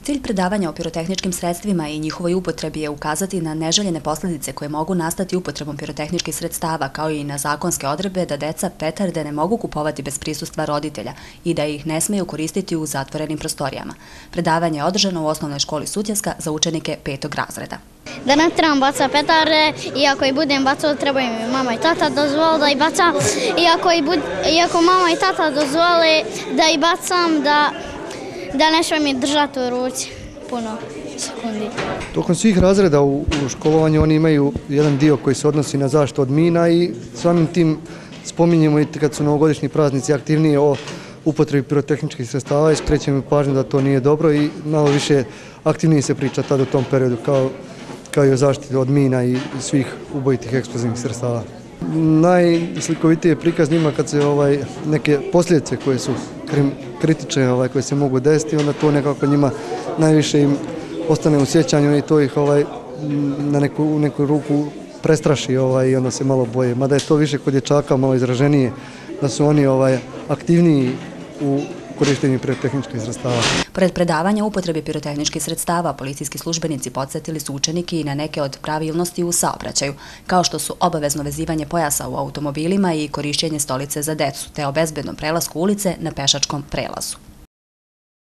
Cilj predavanja o pirotehničkim sredstvima i njihovoj upotrebi je ukazati na neželjene posljedice koje mogu nastati upotrebom pirotehničkih sredstava, kao i na zakonske odredbe da deca petarde ne mogu kupovati bez prisustva roditelja i da ih ne smeju koristiti u zatvorenim prostorijama. Predavanje je održano u osnovnoj školi Sutjeska za učenike 5. razreda. Da ne trebam bacati petarde, iako i budem bacao, treba im mama i tata dozvole da ih bacam, iako mama i tata dozvole da ih bacam, da ne smije mi držati u ruci puno sekundi. Tokom svih razreda u školovanju oni imaju jedan dio koji se odnosi na zaštitu od mina i samim tim spominjemo i kad su novogodišnji praznici aktivnije o upotrebi pirotehničkih sredstava i skrećemo pažnju da to nije dobro i malo više aktivnije se priča tada u tom periodu kao i o zaštiti od mina i svih ubojitih eksplozivnih sredstava. Najslikovitiji je prikaz njima kad se neke posljedice koje su kritične, koje se mogu desiti, onda to nekako njima najviše im ostane u sjećanju i to ih u neku ruku prestraši i onda se malo boje. Mada je to više kod dječaka malo izraženije, da su oni aktivniji u korištenju pirotehničkih sredstava. Pored predavanja upotrebi pirotehničkih sredstava, policijski službenici podsjetili su učenike i na neke od pravilnosti u saobraćaju, kao što su obavezno vezivanje pojasa u automobilima i korišćenje stolice za decu, te o bezbednom prelasku ulice na pešačkom prelazu.